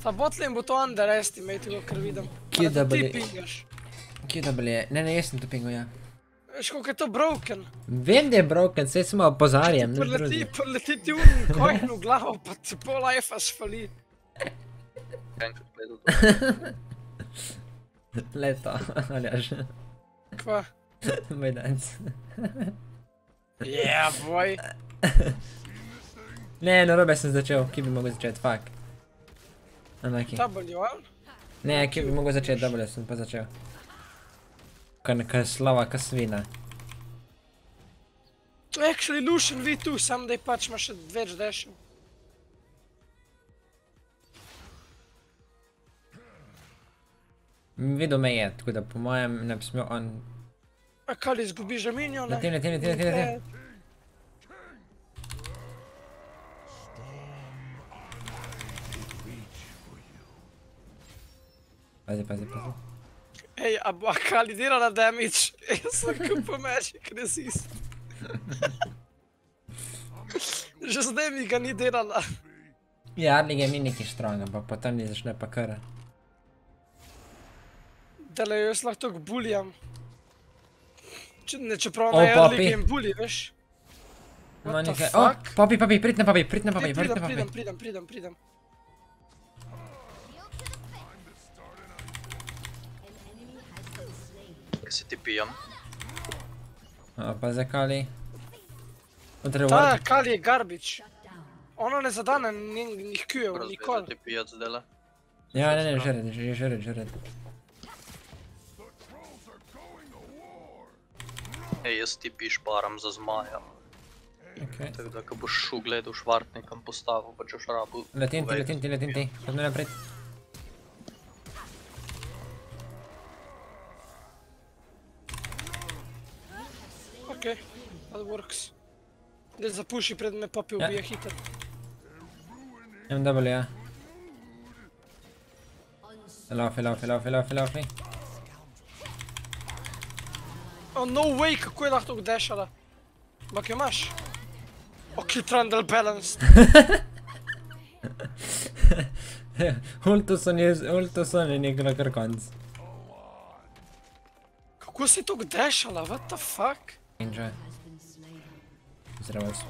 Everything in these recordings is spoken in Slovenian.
Ta botlane bo to underestimate, kar vidim. Kje da Ti bolje? pingaš. Kje da bolje? Ne, jaz sem to pingal, ja. Veš, koliko je to broken. Vem, da je broken, saj samo opozarjam, nič drugega. Preleti ti un coin v glavo, pa ti pol life spali. Enkrat gledal to. Leto, Aljaž. Kva? Moj danc. Yeah, boy. Ne, narobe sem začel, kje bi mogel začeti, fuck. Unlucky. W, ali? Ne, kje bi mogel začeti, dobro sem pa začel. Kaj neka slava, ka svina. To je actually Lucian V2, sam da je pač ima še več dashov. Videl me je, tako da po mojem ne bi smel on... A kaj izgubiš že minione? Letim. Pazi. Ej, a Kali dela na damage? Jaz sem kupil Magic Resist. Že zdaj mi ga ni delala. Ja, Arlige ni neki strong, ampak potem ni začne pa kar. Dele, jaz lahko tako bulijam. Čeprav na Arlige jim bulji, veš? What the fuck? Popi, prid na popi. Pridem. Kaj si ti pijam? Pa za Kali. Ta Kali je garbage. Ono ne zadane njih Q-ev, nikoli. Razbezal ti pijac zdajle. Ja, ne, žred. Ej, jaz ti piš param za zmaja. Tako da, ko boš šel gledal švartnikam postavil, pa češ rabu... Letim ti, kot ne napred. Okej, that works. Daj zapuši pred me popi ubije hiter. Imam double, ja. Laufi. Oh no way, kako je lahko tako dashala. Bak jo imaš? Ok, Trundle balanced. Ultuson je nekaj kar konc. Kako si tako dashala, what the fuck? Enjoy. Zdravo.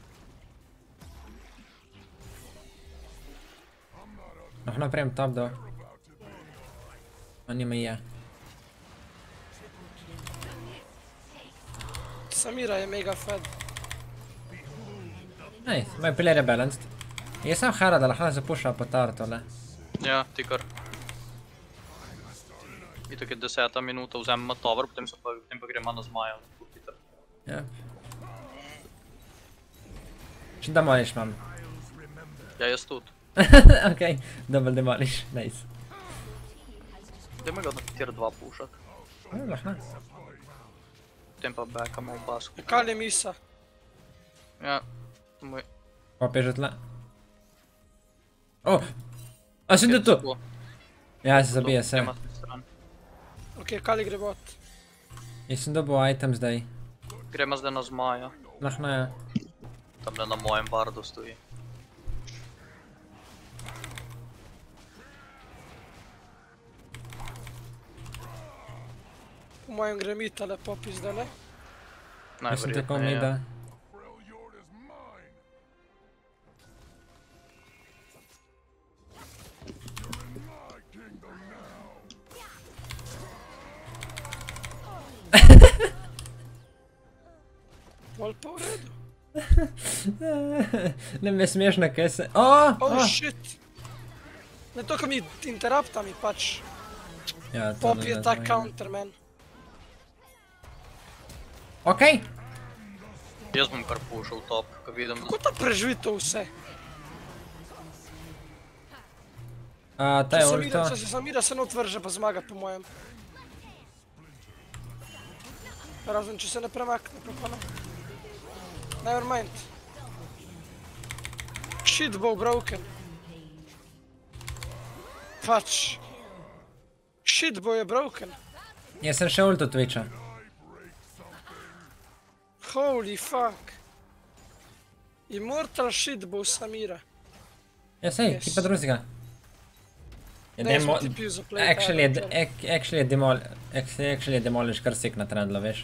Lahko napravim top do. On ima je. Samira je mega fed. Nice, moj player je balanced. Jaz sem Hera, da lahko zapušča po tower tole. Ja, ti kar. Itak je 10 minuta, vzememo tower, potem pa gremo na zmaja. Ja. Še demoliš imam. Ja, jaz tudi. Okej, double demoliš, nice. Dajme ga na tier 2 pušat. Lahko. Potem pa backamo v basku. Kali je misa. Ja, moj. Pop je že tle. A sem tu? Ja, se zabije se. Ok, Kali gre bot. Jaz sem dobil item zdaj. Gremo zdaj na zmaja. Lahko ja. Tamle na mojem bardu stoji. Po mojem gre mi tale popi zdajle. Jaz sem tako mi da. Pol pa v redu. Ne me smešno, kaj se... Oh shit. Ne to, ko mi interrupta mi pač. Pop je ta counter, man. Okej. Jaz bom kar pušal top, ko vidim... Kako ta preživi to vse? Ta je ulto. Če se Samira se ne otvrže pa zmaga po mojem. Razen če se ne premakne, pa ne. Never mind. Shit bo broken. Pač. Shit bo je broken. Jaz sem še ulto Twitcha. Holy fuck. Immortal shit bo Samira. Ja sej, ki pa drugega. Ne smo ti pil za play. Actually je demolish kar sik na trendlo, veš.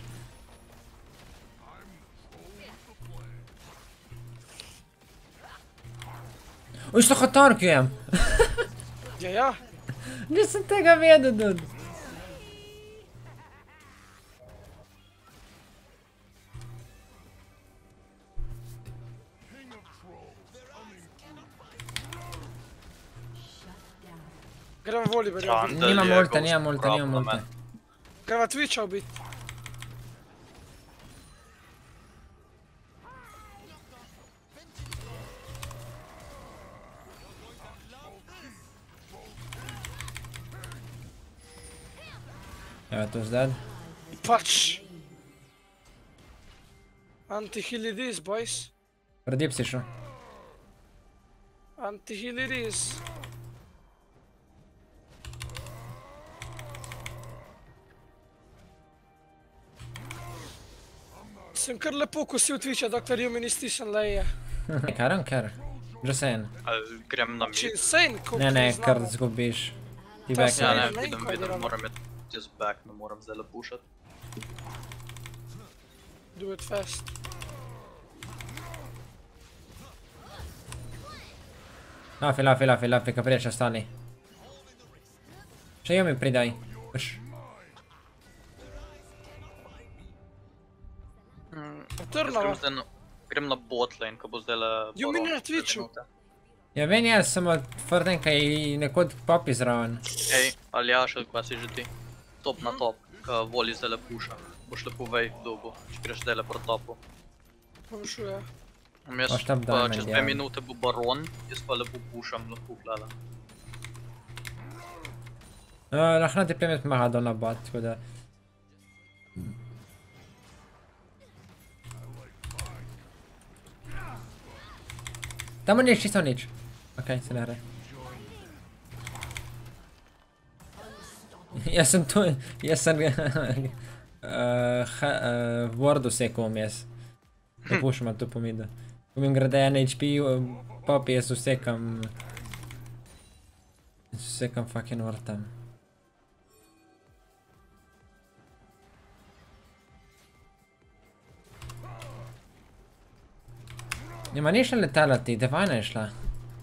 Oj, što hotarkujem! Ja. Nisem tega vedel, dude. Gremo Volibearja ubit. Nimam ulta, nimam ulta. Gremo Twitcha ubit. Yeah, it was dead. Pač. Anti-heal it is, boys. Pred si šel. Anti-heal it is. Sem kar lepo kosil Twitcha, doktor Yumi ni stisnil leje. I don't care. Just saying. Grem na Če mid. insane, koliko Ne, ti kar znamo. zgubiš. Ti Ta back. se- Ja, ne, ne, kaj vidim, delamo. moram iti just back, ne moram zdaj le pušat. Do it fast. Lafi, ka priješ ostali. Še Yumi pridaj. Trnava. Grem na botlane, ko bo zdaj le... Yumi ni na Twitchu. Ja, vem jaz, samo fordem kaj nekod popi zraven. Ej, Aljaš, ali kva si že ti? Top na top, ka Voli zdaj le puša. Boš lepo vej dobu, če greš zdaj le proti topu. Pomišuje. Jaz Boš tam pa diamond, čez ja. 2 minute bo Baron, jaz pa lepo pušam, lepo gleda. Lahko ti plemet maha do na bot, tako da... Tamo nič, čisto nič. Okej, se ne gre. Jaz sem tu, jaz sem... V Wordu sekal vmes. Da pušama tu po midu. Ko mi grade en HP, popi jaz usekam... Usekam fucking Word tam. Nima ni šla letala ti, Devana je šla.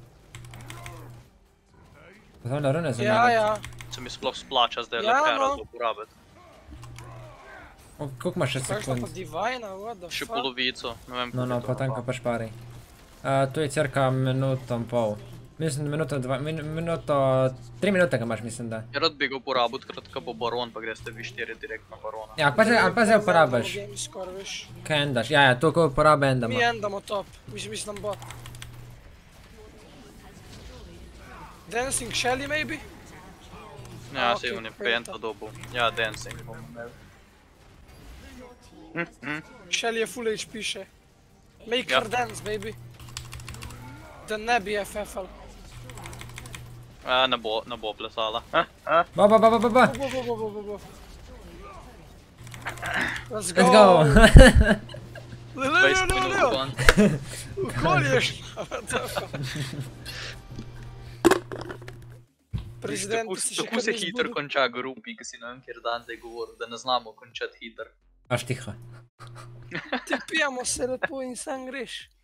Znam da rune za Ja, mene. ja. Se mi sploh splača zdaj le Ja, Herald no. uporabiti. Koliko imaš še Kakšna sekund? pa Divina, what the Še fuck? polovico, ne vem No, koliko to potem ima. ko pa špari. Tu je cirka minuto in pol. Mislim, minuto, 3 minute ga imaš, mislim da. Ja, rad bi ga uporabil, takrat ko bo Baron, pa greste vi 4 direkt na Barona. Ja, ali pa zdaj uporabiš. Game score, veš. Kaj endaš? Ja, to ko uporabi Mi endama. endamo top. Mislim bot. Dancing Shelly, maybe? Ja, ok, se on je penta. penta dobil. Ja, dancing bom imel. Shelly je full HP še. Make Ja. her dance, baby. Da ne bi FF-al. Ne bo plesala. Ba. Bo. Let's go! Let's go! 20 minut Leo! gon. Ukolješ! Prezident, si še Tako kar se ni hitro zbudil. konča grupi, ki si ne vem, kjer dan zdaj govoril, da ne znamo končati hitro. Aš tiho. Ti pijamo se lepo in sam greš.